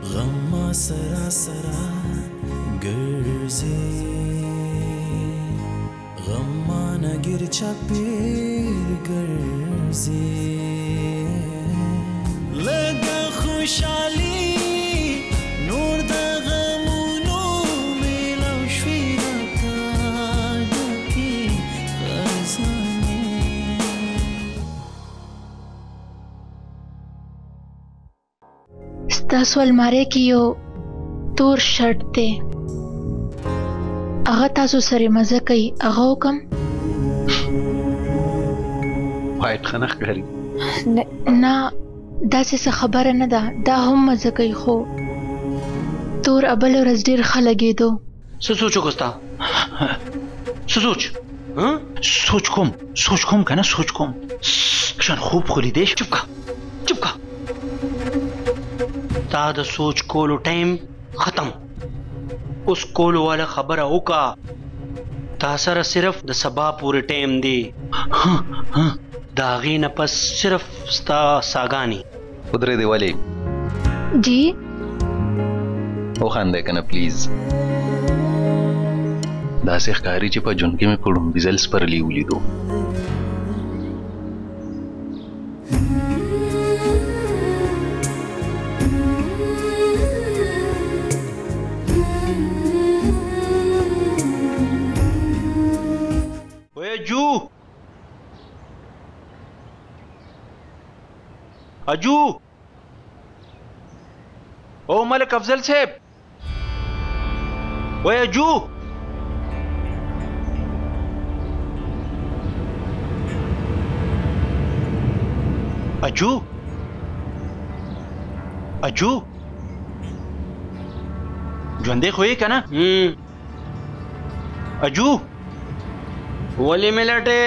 غما سرا سرا ګرځي غما نګر چپیر ګرځي لګ خوشالي نور د غمونو ملو شوي راته ډکې خزانې ستاسو المارۍ کې یو تور شرټ دی هغه تاسو سره مزه کوي هغه وکم وایټ ښه نه ښکاري نه داسې څه خبره نه ده دا هم مزه کوي خو تور بله ورځ ډېر ښه لګېدو څه سوچ وکړو ستا څه سوچ کوم که نه سوچ کوم شان خوب خو لیدی چپ که تا د سوچ کولو ټایم ختم اوس کولو والا خبره وکړه تا سره صرف د سبا پورې ټایم دی د هغې نه پس صرف ستا ساګانې ودرېدې ولې جی وخاندئ که نه پلیز داسې ښکاري چې په ژوند کې مې په ړومبي ځل سپرلي ولیدو اجو او ملک افضل صاحب وای اجو ژوندی خو یې که نه اجو ولې مې لټې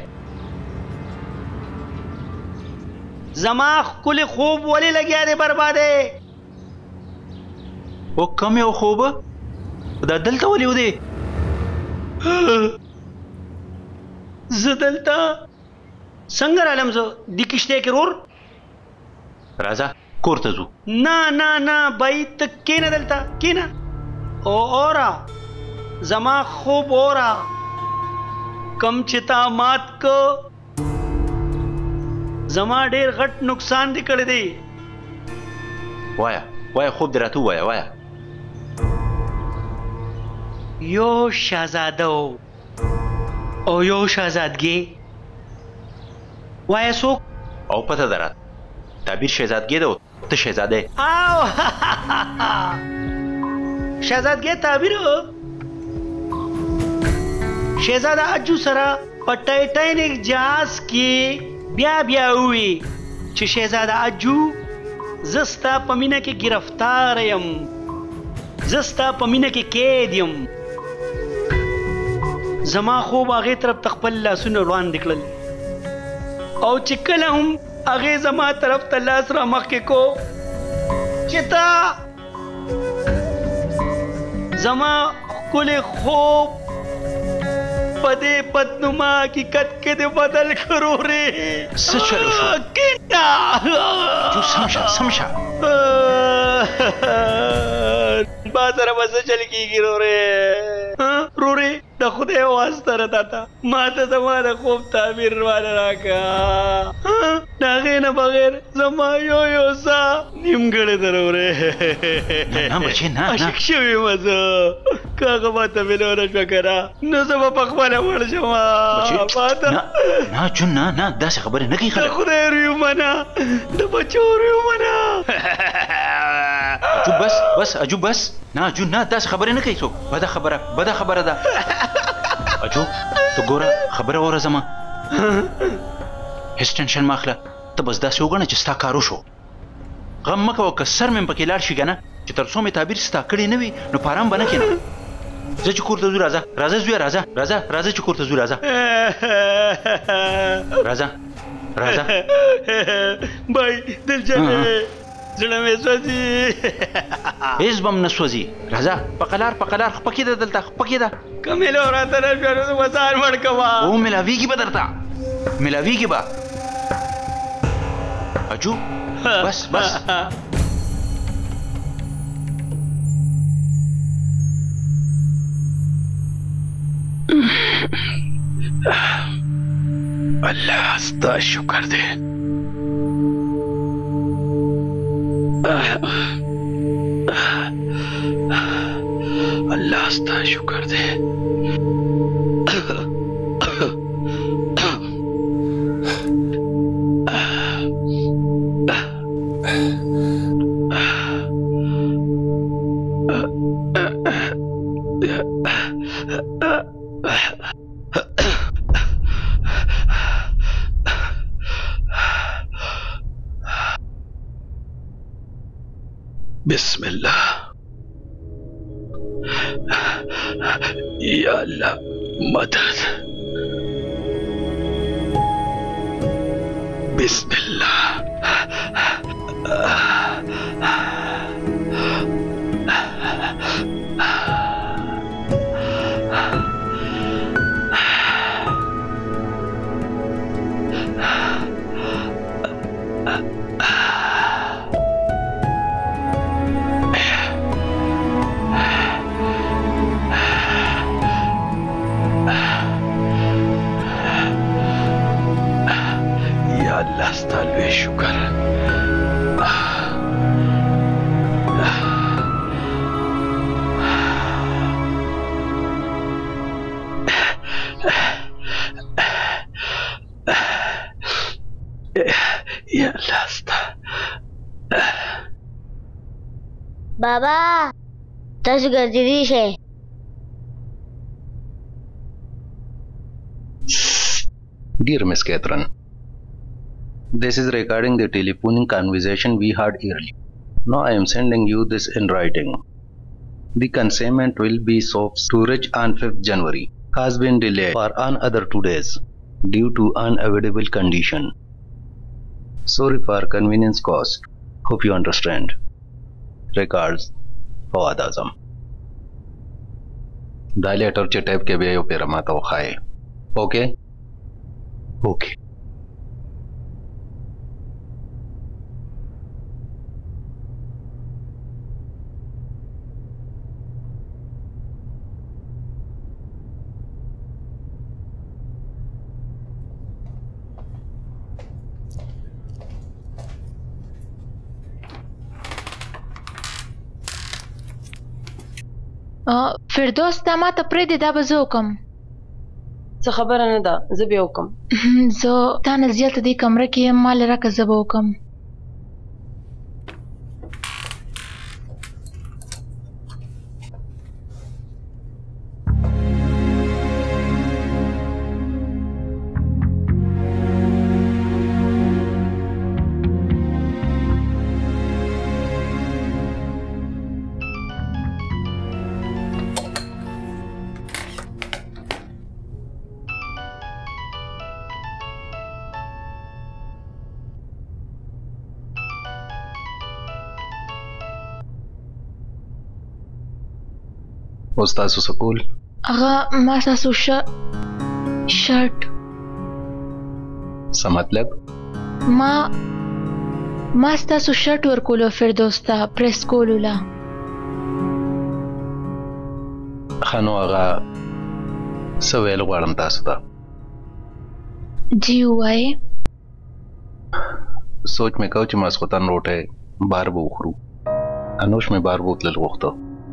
زما ښکلی خوب ولې لګیا دی بربادې او کم یو خوب دا دلته ولې ودی زه دلته څنګه رالم زه دې کښتۍ کې رور راځه کور ته ځو نه بای ته کښېنه دلته کښېنه اوره زما خوب اوره کم چې تا مات که زما ډېر غټ نقصان دې کړی دی وایه خوب دې راته ووایه یو شهزاده او یو شهزادګي وایه څوک او پته ده راته تعبیر شهزادګي ده او ته شهزاده او شهزادګي تعبیر شهزاده اجو سره په ټایټانیک جهاز کې بیا وی چې شهزاده اجو زستا په مینه کې گرفتار یم زستا په مینه کې قید یم زما خوب هغې طرف ته خپل لاسونه وړاندې کړل او چې کله هم هغې زما طرف ته لاس را مخکې کو چې تا زما ښکلی خوب په دې بدنما حقیقت کې دې بدل کړو ری څه چلو شو کینه جو سم شه با سره به څه چل کېږي رورې د خدای واسطه راته ما ته زما د خوب تعبیر والا راکړه د هغې نه بغیر زما یو سا نیمګړې ده رورې عاشق شوی یم زه که هغه ماته ملونه شوه که نه نو زه به پخپله مړ شم نه جون نه داسې خبرې نه کوي خلک د خدای رویو منه د بچو رویو منه بس اجو بس نه جون نه داسې خبرې نه کوي څوک بده خبره ده اجو ته ګوره خبره واوره زما هېڅ ټینشن مه اخله ته بس داسې وګڼه چې ستا کار وشو غم مه کوه که سر مې پکې لاړ شي که نه چې تر څو مې تعبیر ستا کړی نه وي نو په ارام به نه کښېنم زه چې کور ته ځو راځه زویه راځه چې کور ته ځو راځه بای دلجنې زړه مې سوځي هېڅ به م نه سوځي راځه په قلار خپکې ده دلته خپکې ده که میلو راته نه شوه نو زه به ځان مړ کوه او میلاویږي به درته میلاویږي به اجو بس अल्लाह का शुक्र दे। अल्लाह का शुक्र दे। बिस्मिल्लाह। या अल्लाह मदद। बिस्मिल्लाह। बाबा तस गजरी है। Dear Miss Catherine, this is recording the telephonic conversation we had earlier. Now I am sending you this in writing. The consignment will be soft storage on 5th January. Has been delayed for another 2 days due to unavoidable condition. Sorry for convenience cost. Hope you understand. Regards, Fawad Azam. Da letter चे type के बिया पे रमा तो खाए. Okay? Okay. فردوس تا ما ته پرېږدې دا به زه وکم. څه خبره نه ده، زه به وکم. زه تا نه زیاته دې کمره کې یم، ما لې راکړه زه به وکم. تاسو سکول هغه ما تاسو شرټ څه مطلب ما تاسو شرټ ورکولو فردوس ته پریس کولو لا خانو هغه څه ویل غواړم تاسو ته جی وایي سوچ مې کوم چې ماسخوتن روټه بار به وخورو انوش مې بار بوتل غوښته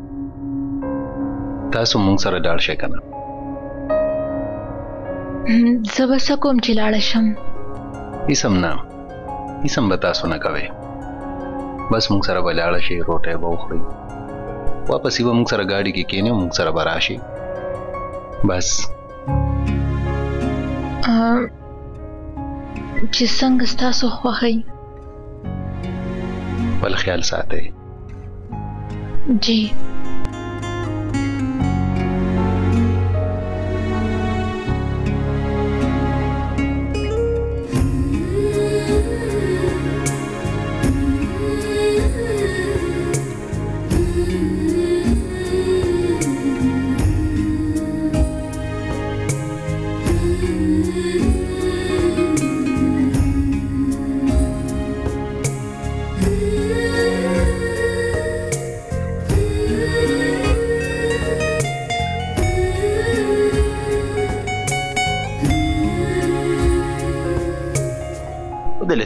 تاسو مونږ سره لاړ شئ کنه زه به څه کوم چې لاړه شم هیڅ به تاسو نه کوئ بس مونږ سره به لاړه شئ روټۍ به وخورئ واپس به مونږ سره ګاډي کې کښېنئ مونږ سره به راشئ بس چې څنګه ستاسو خوښئ خپل خیال ساتئ جی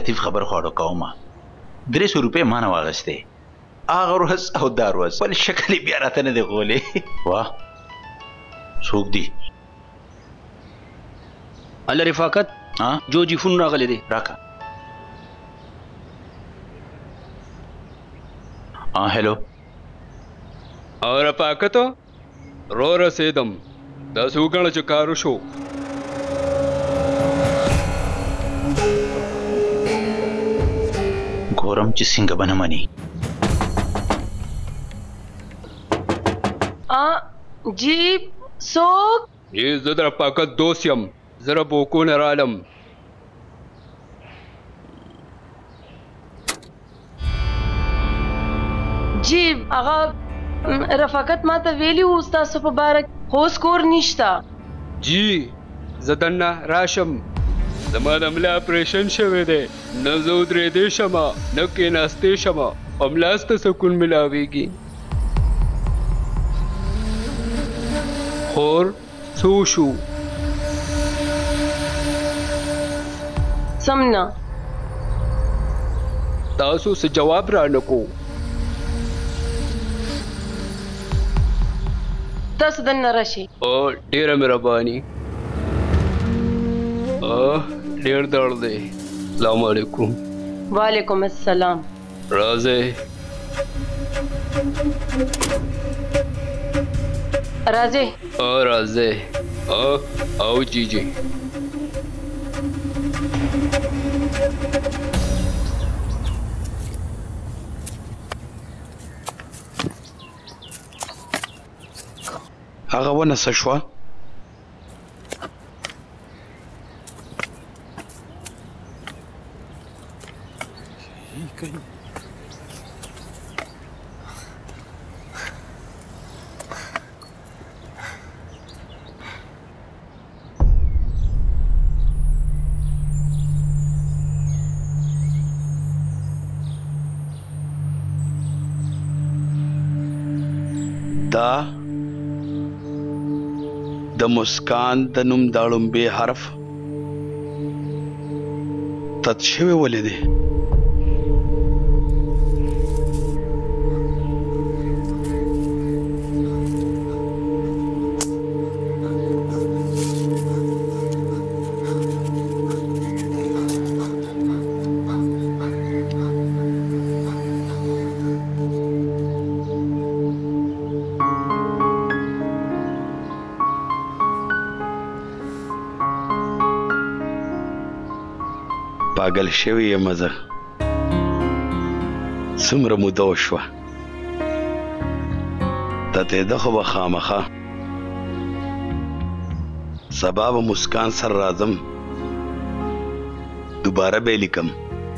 لطیف خبر خواړو کومه 300 روپۍ ما نه واغستې هغه ورځ او دا ورځ بل شکل یې بیا راته نه دی غولې واه څوک دی الله رفاقت جو جی فون راغلی دی راکا هلو او رفاقت رو رسیدم دا سوګڼه چې کارو شو ګورم چې څنګه به نه مني جی څوک جی زه د رفاقت دوست یم زه ربوکونه رالم جی هغه رفاقت ما ته ویلی و ستاسو په باره خو اوس کور نشته جی زه دننه راشم زما د ملا اپریشن شوی دی نه زه ودرېدی شمه نه کېناستی شمه په ملاس ته سکون ملاویږي خور څه وشو سم نه تاسو څه جواب رانکو تاسو دننه راشئ ډېره مهرباني ډېر درد دی السلام علیکم وعلیکم السلام راځئ راځئ راځئ او جی جی هغه ونه څه شوه دا د مسکان د نوم د لومبې حرف تت شوی ولې دی پاگل شوی یم زه څومره موده وشوه تتېده خو به خامخا سبا به مسکان سره راځم دوباره به یې لیکم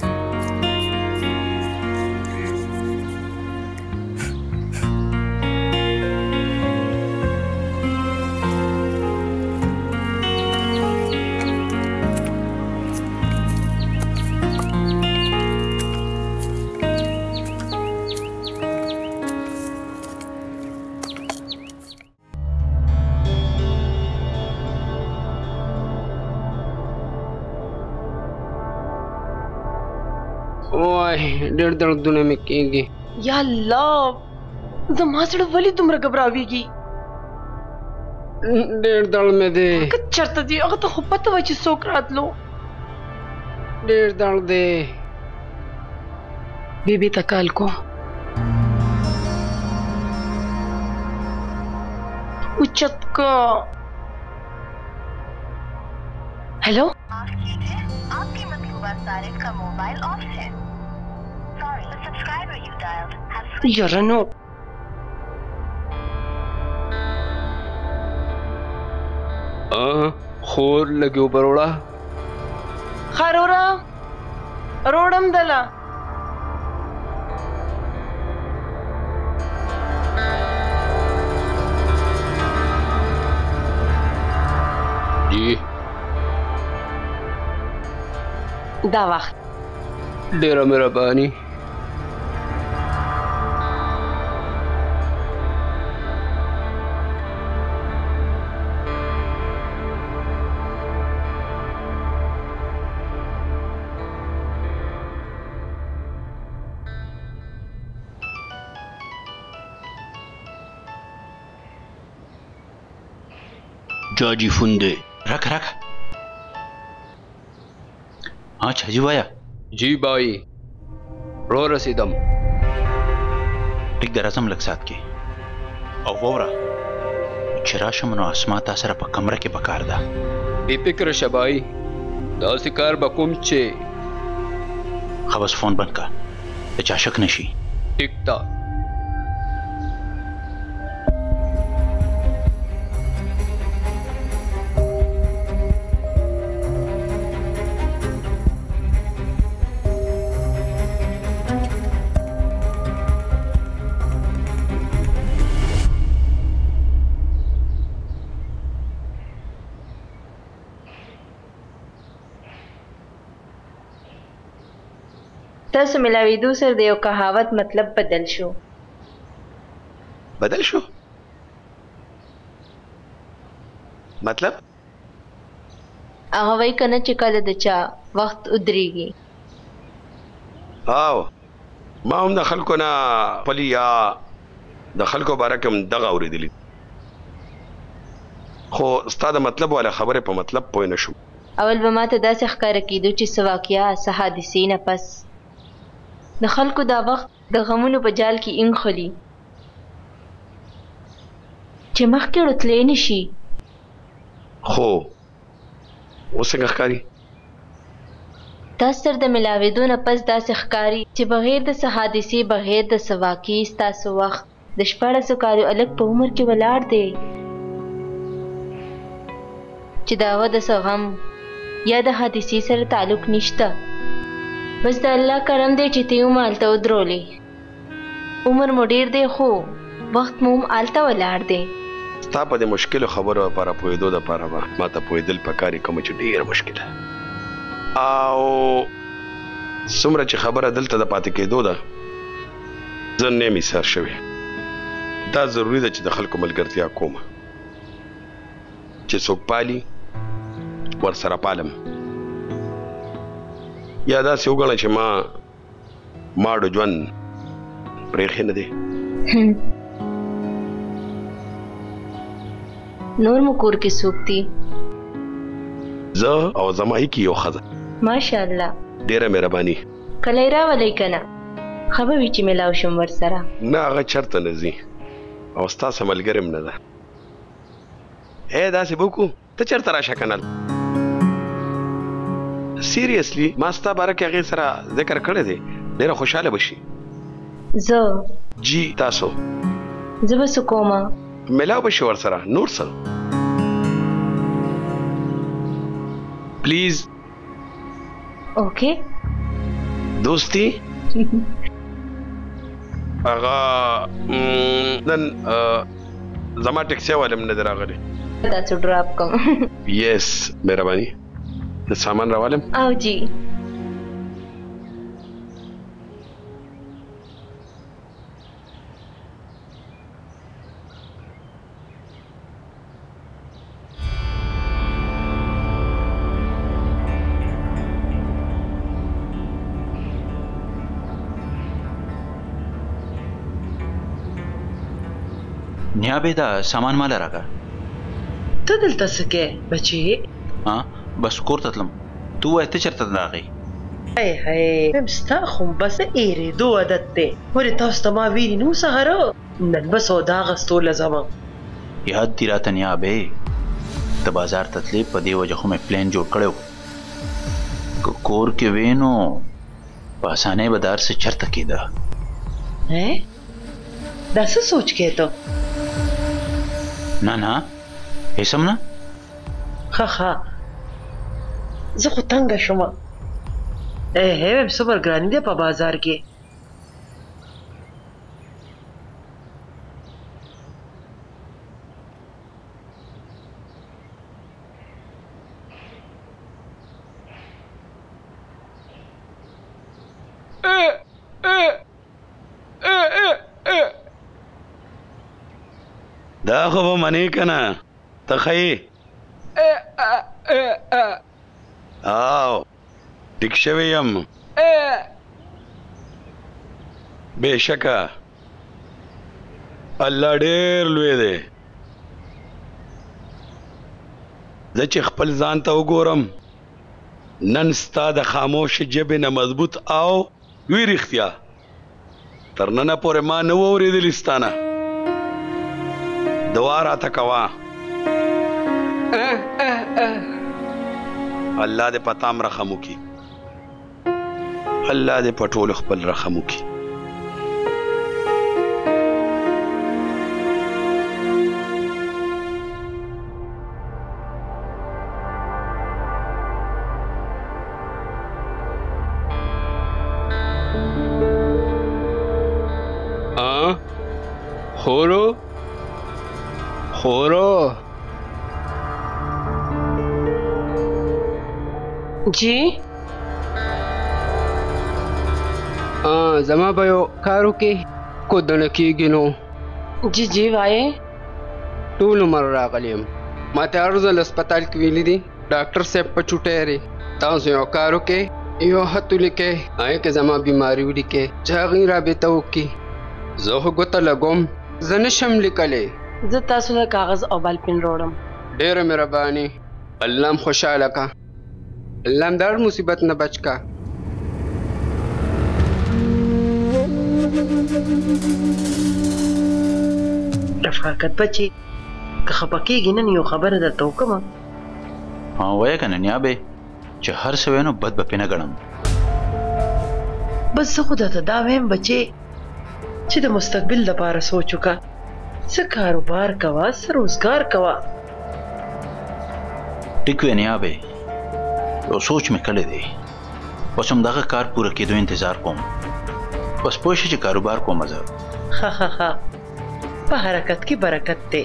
ډېر دردونه مې کېږي یا الله زما زړه ولې دومره ګبراویږي ډېر درد مې دی که چېرته دی هغه ته خو پته وه چې څوک راتلو ډېر درد دی بیبي ته کال کو اوچت کا हेलो आपके मतलूबा सारिक का मोबाइल ऑफ है sorry the subscriber you dialed has یاره نو خور لګیو بروړه خارورا روړم دلا جی دا وخت ډېره مهرباني جاجی فنده रख रख। हाँ छजी भाया जी भाई रो रसीदम टिक दरअसम लग साथ के और वोरा चराशम नो आसमाता सर पर कमरे के बकार दा बेफिक्र शबाई दासिकार बकुम चे खबस फोन बंद का चाशक नशी टिकता तस मिलावीदू सर देव कहावत मतलब बदल शो मतलब अगवई कन चिकल दचा वक्त उदरीगी आओ ما هم د خلکو نه پلی یا د خلکو باره کې هم دغه اورېدلي خو ستا د مطلب والا خبرې په مطلب پوه نه شو اول به ماته داسې ښکاره کېدو چې څه واقعه څه حادثې نه پس د خلکو دا وخت د غمونو په جال کې انخلي چې مخکې ورتلی نه شي خو اوس څنګه ښکاري دا سر د ملاوېدو نه پس داسې ښکاري چې بغیر د څه حادثې بغیر د څه واقعې ستاسو وخت د 14 کالو الګ په عمر کې ولاړ دی چې د هغه د څه غم یا د حادثې سره تعلق نشته بس د الله کرم دی چې ته هم هلته ودرولې عمر مو ډېر دی خو وخت مو هم هلته ولاړ دی ستا په دې مشکلو خبرو لپاره پوهېدو دپاره به ما ته پوهېدل پکار یې کومه چې ډېره مشکله او څومره چې خبره دلته د پاتې کېدو ده زه نه یم ایسار شوی دا ضروري ده چې د خلکو ملګرتیا کوم چې څوک پالي ورسره پالم یا داسې وګڼه چې ما ماړو ژوند پرېښی نه دی نور مو کور کې څوک دي زه او زما هیکي یو ښځه ماشاءالله ډېره مهرباني کله یې راولئ که نه ښه به وي چې میلاو شم ورسره نه هغه چېرته نه ځي او ستاسو ملګرې هم نه ده داسې به وکړو ته چېرته راشه که نه سیریسلی ما ستا باره کې هغې سره ذکر کړی دی ډېره خوشحاله به شي زه جی تاسو زه به څه کومه میلاو به شي ورسره نور څه پلیز اوکے دوستی هغه نن زما ټیکسي والا هم نه دی راغلی تاسو ډراپ کوم یس مهرباني د سامان راوالم او جی نیابه دا سامان مال راکا ته دلته څه کې بچې بس کور ته تلم تو وایه ته چېرته راغی هی هم ستا خو بس ایرېدو عادت دی ولې تاسو ته ما ویلي نو سهاره نن به سودا اخیستو له ځمه یاد دي راته نیابې ته بازار ته تلې په دې وجه خو مې پلان جوړ کړی و که کور کې وې نو په اسانۍ به دا هر څه چېرته کېده دا څه سوچ کې ته نه نه هیڅ هم نه ښه زه خو تنګه شومه هم صبر ګراني دی په بازار کې دا خو به منې که نه ته ښه او ټیک شوی یم بېشکه الله ډېر لوی دی زه چې خپل ځان ته وګورم نن ستا د خاموش ژبې نه مضبوط او وی رښتیا تر ننه پورې ما نه و اورېدلي ستا نه دعا راته کوه الله دې په تام رحم وکړي الله دې په ټولو خپل رحم وکړي خورو जी زما به یو کار وکړې کودنه کېږي نو जी जी وایې ټول عمر راغلی یم ما ته هر ځل هسپتال کې ویلي دي ډاکټر صاحب په چوټۍ دی تاسو یو کار وکړئ یو خط ولیکئ هغې کې زما بیماري ولیکئ چې هغې رابطه وکړي زه خو ګوته لګوم زه نشم لیکلی زه تاسو له کاغذ او بال پین راوړم ډېره مهرباني الله هم خوشحاله کا الله هم د هر مصیبت نه بچ کا رفاقت بچي که خفه کېږي نن یو خبره درته وکړمه وایه که نه نیابې چې هر څه وی نو بد به پې نه ګڼم بس زه خو درته دا وایم بچې چې د مستقبل لپاره سوچ وکړه څه کاروبار کوه څه روزګار کوه ټیک وی نیابې یو سوچ مې کړی دی اوس هم دغه کار پوره کېدو انتظار کوم بس پوه شې چې کاروبار کومه زه ها ها ها په حرکت کې برکت دی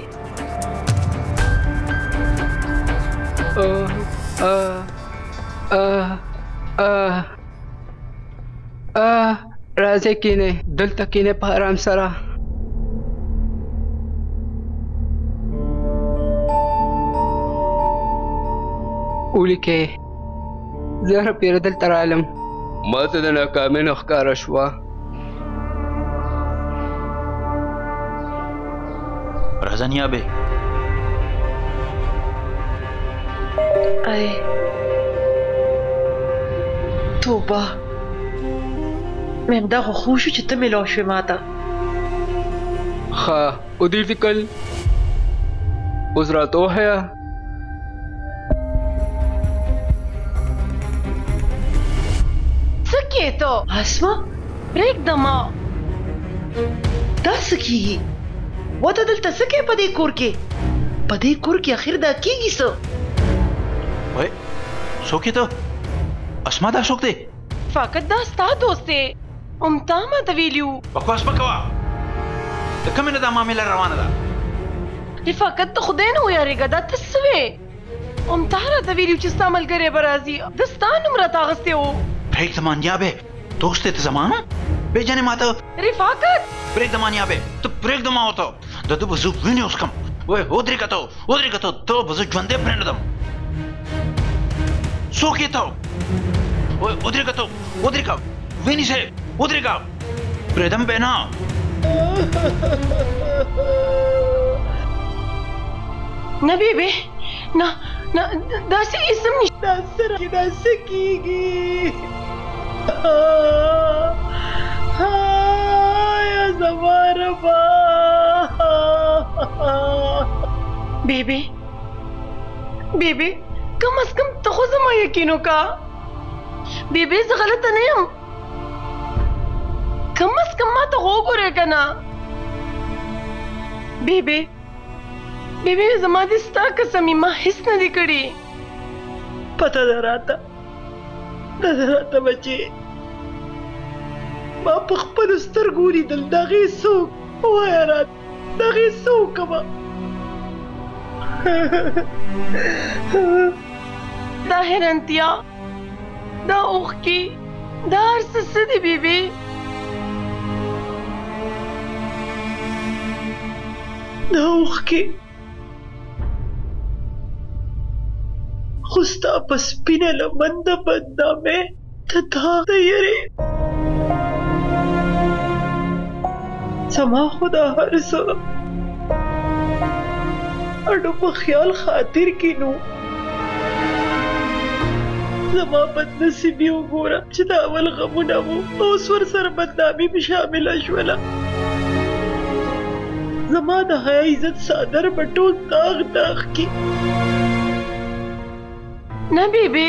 راځئ کینې دلته کینې په آرام سره ولیکې زه هره پیره دلته رالم ما ته د ناکامۍ نه ښکاره شوه راځه نیابې ای توبه مې همدا خو خوب شو چې ته میلاو شوې ما ته ښه ودې فکر اوس راته وښیه څه کې ته اسما پرېږده ما دا څه کېږي وته دلته څه کې په دې کور کې په دې کور کې اخر دا کېږي څه وای څوک یې ته اسما دا څوک دی فقط دا ستا دوست دی تا ماته ویلي وو بکواس مه کوه د کومې نه دا معامله روانه ده رفاقت د خدای نه ویارېږه دا ته څه وې تا راته ویلي وو چې ستا ملګری به راځي د ستا نوم راته اخیستی وو پرېږده ما نیابې دوست دی ته زما پېژنې ما ته رفاقت پرېږده ما نیابې ته پرېږده ما ورته د ده به زه وینې وڅښم وای ودرېږه ته ودرېږه ته ته به زه ژوندی پرېنږدم څوک یې ته وای ودرېږه ته ودرېږه ونیسئ ودرېږه پرېږدم به نه نه بیبي نه نه داسې اسم نشته سره دا څه کېږي یا زما ربا بیبي بیبي کم از کم ته خو زما یقین وکړه بیبي زه غلطه نه یم کم از کم ما ته وګورې که نه بیبي بیبي زما دې ستا قسم ما هیڅ نه دي کړي پته ده راته بچې ما په خپلو سترګو ولیدل د هغې څوک ووایه راته د هغې څه وکړمه دا حیرانتیا دا اوښکې دا هر څه دي بیبي دا اوښکې خو ستا په سپینه لمن د بدنامۍ د داغ د یرې زما خو دا هر څه اډو په خیال خاطر کې نو زما بدنصیبي وګوره چې د اول غمونه وو اوس ورسره بدنامي مې شامله شوله. زما د حیا عزت څادر به ټول داغ داغ کړي. نه بیبي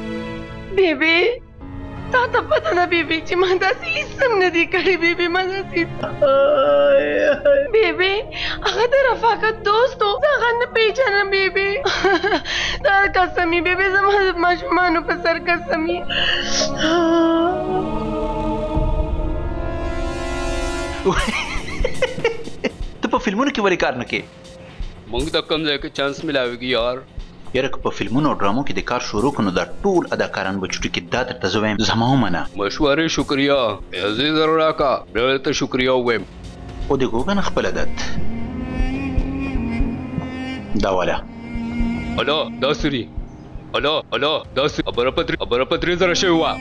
تا ته پته ده بیبي چې ما داسې هېڅ هم نه دي کړي. بیبي ما داسې بیبي هغه د رفاقت دوست و، زه هغه نه پېژنم بیبي. دا قسمي بیبي زما د ماشومانو په سر قسمي. ته په فلمونو کې ولې کار نه کوې؟ موږ ته کوم ځای کې چانس ملاویږي یار. یاره که په فلمونو او ډرامو کې د کار شروع کړو نو دا ټول اداکاران به چوټي کې دا درته زه وایم زما ومنه. مشورې شکریا عزیز راکا ډېر ته شکریا ووایم. خو د ګوګن خپل عادت دا والا الا داسري الا داسري ابره پتري زره شوی وه.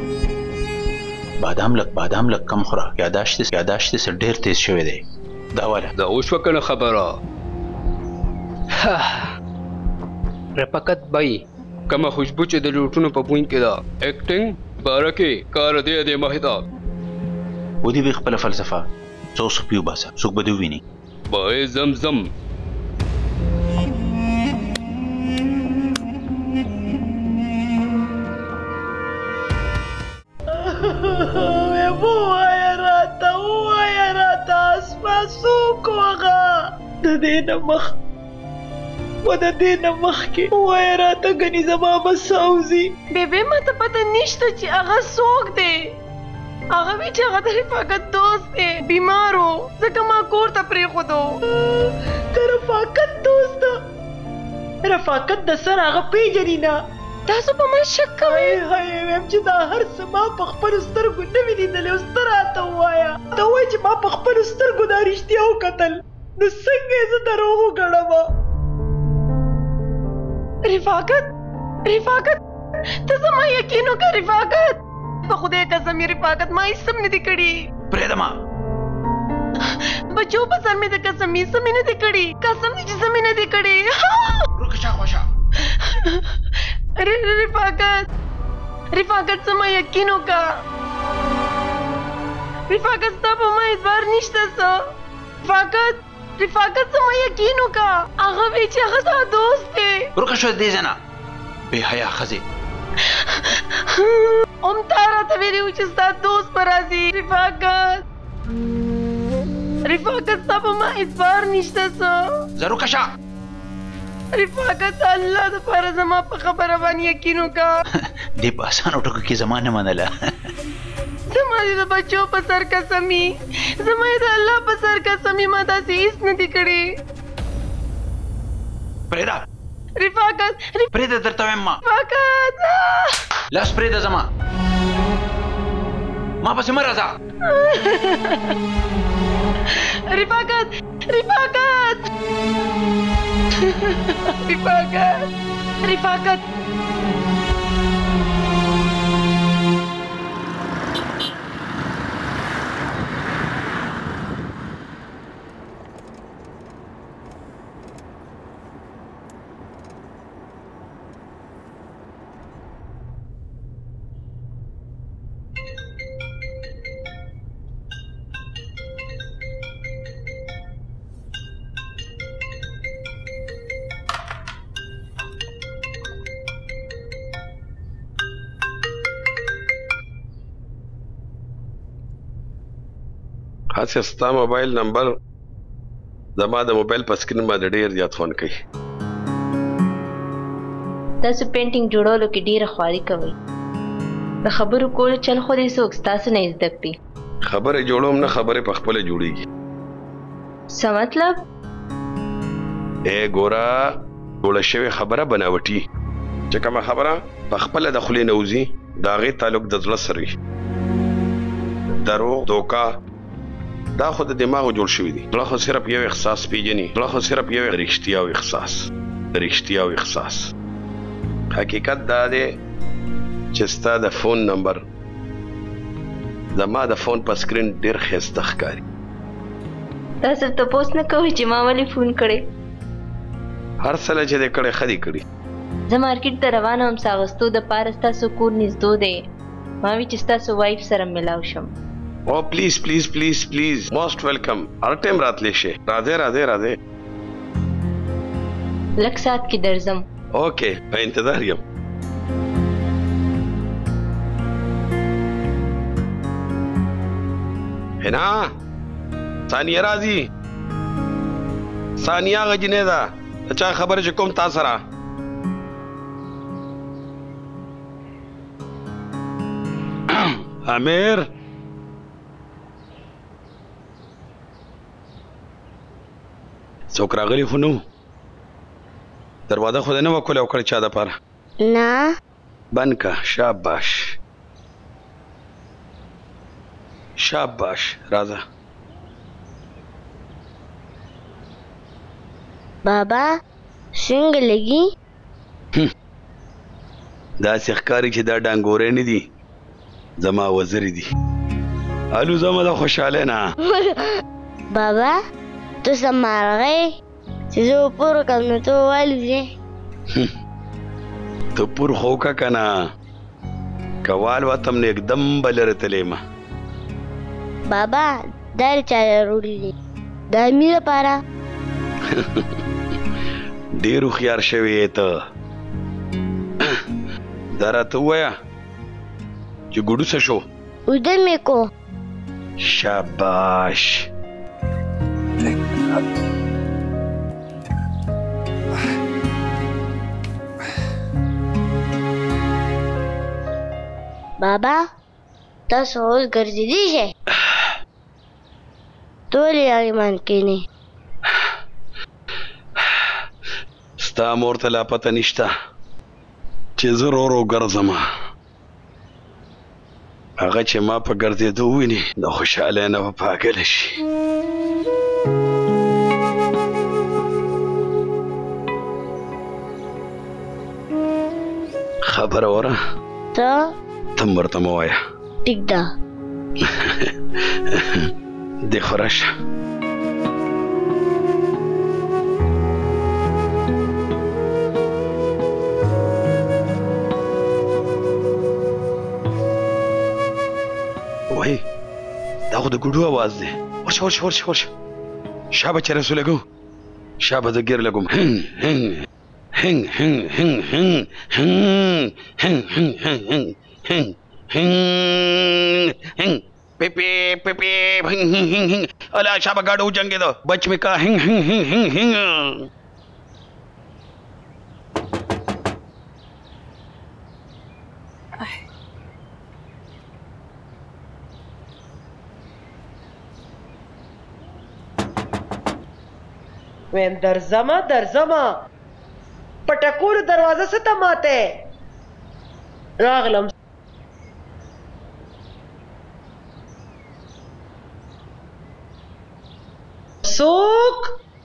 بادام لک کم خوره. یاداشت سره ډېر تیز شوی دی. دا والا دا وشوه که نه خبره. رفاقت بای کومه خوشبو چې د لوټونو په بوین کې ده اکټینګ باره کې کار دی مخې ته ودې وی خپله فلسفه څو پیو باسه څوک به دې وویني. بای زمزم ووایه راته اسما څوک هغه د دې نه مخکې ووایه راته ګنې زما به سوځي. بیبي ما ته پته نشته چې هغه څوک دی. هغه وی چې هغه د رفاقت دوست دی، بیمار و ځکه ما کور ته پرېښودو. د رفاقت دوست رفاقت د سر هغه پېژني نه. تاسو په ما شک کوئ؟ ویم چې دا هر څه ما په خپلو سترګو نه وي لیدلی. اوس ته راته ووایه ته وایې چې ما په خپلو سترګو دا رښتیا وکتل نو څنګه یې زه دروغ وګڼم؟ رفاقت ته زما یقین وکړه. رفاقت په خدای قسم یې رفاقت ما هېڅ هم نه دي کړي. پرېږده ما بچو په سر مې د قسم هېڅ هم نه دي کړي. قسم دی چې څه مې نه دي کړي. روکه شاخواشه رفاقت زما یقین وکړه. رفاقت ستا په ما اعتبار نشته څه. رفاقت زما یقین وکړه. هغه وی چې هغه ستا دوست دی. روکه شو دې ځای نه بې حیا ښځې. هم تا راته ویلي وو چې ستا دوست به راځي. رفاقت ستا په ما اعتبار نشته څه. زه روکه شه. رفاقت الله دپاره زما په خبره باندې یقین وکړه. دې په اسانو ټکو کې زما نه منله. زما دې د بچو په سر قسمي، زما یې د الله په سر قسمي ما داسې هېڅ نه دي کړي. پرېږده رفاقت پرېږده درته وایم ما. رفاقت لاس پرېږده زما ما پسې مه راځه. رفاقت هسې ستا موبایل نمبر زما د موبایل په سکرین باندې ډېر زیات فون کوي. تاسو پینټینګ جوړولو کې ډېره خواري کوئ. د خبرو کولو چل خو دې څوک ستاسو نه زده کړي. خبرې جوړوم نه، خبرې په خپله جوړېږي. څه مطلب؟ ګوره جوړه شوې خبره بناوټي چې کومه خبره په خپله د خولې نه وځي د هغې تعلق د زړه سره وي. دروغ دوکه دا خو د دماغو جوړ شوي دي. زړه خو صرف یو احساس پیژني. زړه خو صرف یو رښتیا او احساس. حقیقت دا دی چې ستا د فون نمبر زما د فون په سکرین ډېر ښایسته ښکاري. تاسو تپوس نه کوئ چې ما ولې فون کړی؟ هر څه چې دې کړی ښه دې کړي. زه مارکیټ ته روانه وم ساغستو د پاره ستاسو کور نږدې دی ما وی چې ستاسو وایف سره ملاو شم او پلیز پلیز پلیز پلیز موست ویلکم هر ټایم راتلی شي راځه راځه راځه لږ ساعت کې درځم اوکې په انتظار یم هنا ثانیه راځي ثانیه غجنې ده چا خبره چې کوم تا سره امیر څوک راغلی خو نو دروازه خو دې نه وکولې او کړې چا دپاره نه بند که شاباش شاباش راځه بابا څنګه لګي داسې ښکاري چې دا ډانګورې نه دي زما وزرې دي الو زما د خوشحاله نه بابا ته سمارغې چې زه پور کم نو ته والوځې ته پور خو که که نه که والوتم نو एकदम به لرې تلېمه بابا دا چا راوړي دي د امیر لپاره ډېر هوښیار شوی یې ته دا راته ووایه چې ګوډو څه شو اوده مې کو شاباش بابا تاسو اوس ګرځېدی شئ ټولې ایمان کښېنئ ستا مور ته لا پته نشته چې زه رو رو ګرځم هغه چې ما په ګرځېدو وویني د خوشحالۍ نه به پاګله شي خبره وره ته ته ورته مه وایه ټیک ده دې خو راشه وای دا خو د ګوډو اواز دی ورشه ورشه ورشه ورشه شا به چې رسو لګو شا به زه ګیر لګوم هنګ هنګ هنګ هنګ هنګ هنګ هنګ هنګ هنګ هنګ هنګ هنګ هنګ پی پی پی پی هنګ هنګ هنګ هنګ الا شا به ګاډو جنګېدو بچ مې کا هنګ هنګ هنګ هنګ هنګ ویم درځمه درځمه پټکور دروازه څه ته ماته راغلم څوک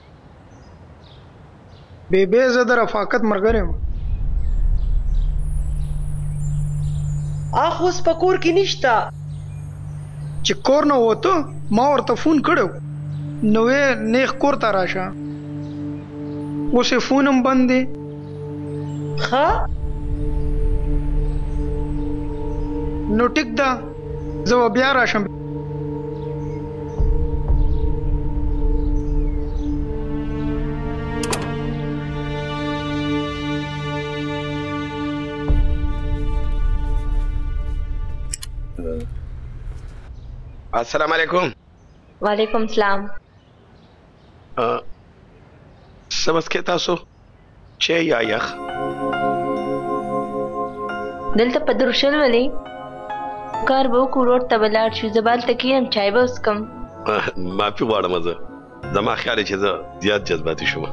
بیبي زه د رفاقت ملګری یم اخ اوس په کور کې نشته چې کور نه وته ما ورته فون کړو نو یې نیغ کور ته راشه اوس یې فون هم بند دی ښه نو ټیک ده زه به بیا راشم السلام علیکم وعلیکم السلام څه مسکې تاسو چای یا یخ دلته په دروشل ولې کار به وکړو روډ ته به لاړ شو زه به هلته کښېنم چای به وڅښم معافي غواړم زه زما خیال چې زه زیات جذباتي شوم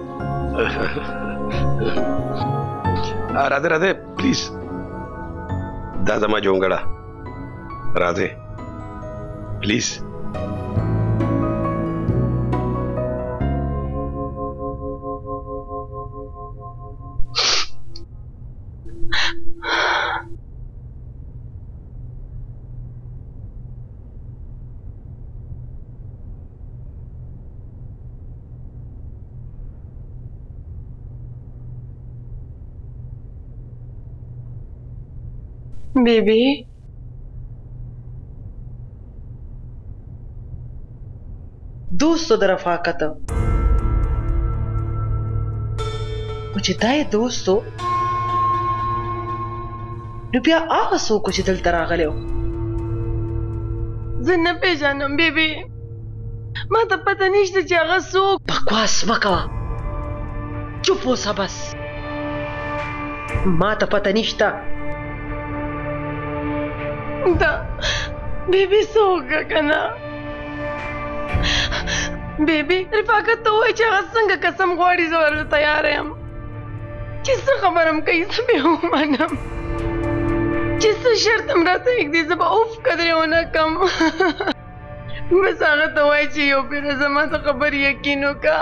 راځه راځه پلیز دا زما جونګړه راځه پلیز बेबी दोस्तों द रफाकत मुझे दाए दोस्तों रुपया आसो कुछ दिल तरागले जिन्न पे जानम बेबी ما ته پته نشته چې هغه څوک بکواس مه کوه چوپ اوسه بس ما ته پته نشته دا بیبي څوک که نه بیبي رفاقت ته ووایي چې هغه څنګه قسم غواړي زه ورته تیاره یم چې څه خبره م کوي زه به ومنم چې څه شرط م راته ایږدي زه به اوف قدرې ونه کړم بس هغه ته وایي چې یو پیره زما د خبرې یقین وکړه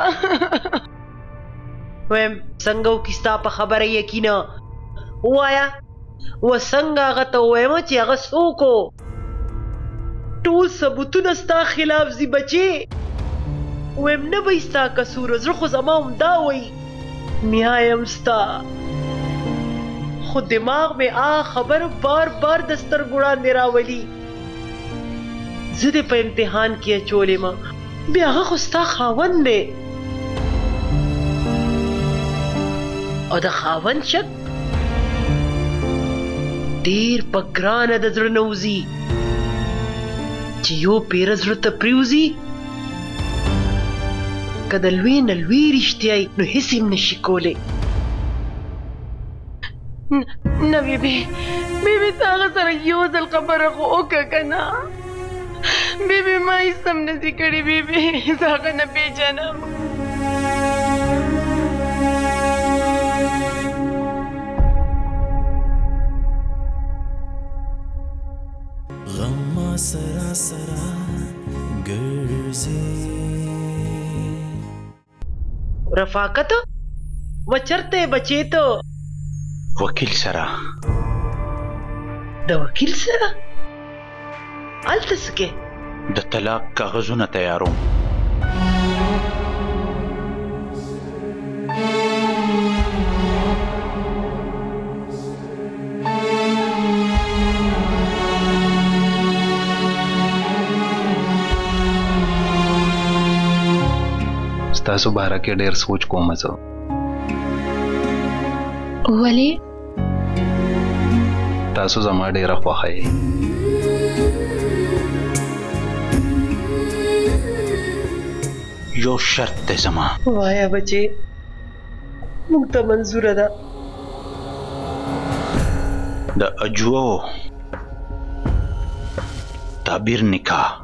ویم څنګه وکړي ستا په خبره یقین ووایه و څنګه هغه ته ووایم چې هغه څوک و ټول ثبوتونه ستا خلاف ځي بچې ویم نه به ستا قصور زړه خو زما همدا وایي میا یم ستا خو دماغ مې خبر بار بار د سترګو وړاندې راولي زه دې په امتحان کې اچولې ما بیا هغه خو ستا خاوند دی او د خاوند شک ډېر په ګرانه د زړه نه وځي چې یو پیره زړه ته پرېوځي که د لوی نه لوی رښتیا یي نو هېڅ یې نشي کولی نه بیبي ته هغه سره یو ځل خبره خو وکړه که نه بیبي ما هیڅ هم نشي کړی بیبي زه هغه نه پېژنم غم سرا سرا ګرځي رفاقت و چرته بچې ته وکیل سره د وکیل سره هلته څه کې د طلاق کاغذونه تیاروم ستاسو باره کې ډېر سوچ کوم زه ولې تاسو زما ډېره خوښه یې یو شرط دی زما وایه بچې موږ ته منظوره ده د اجوو تعبیر نکاح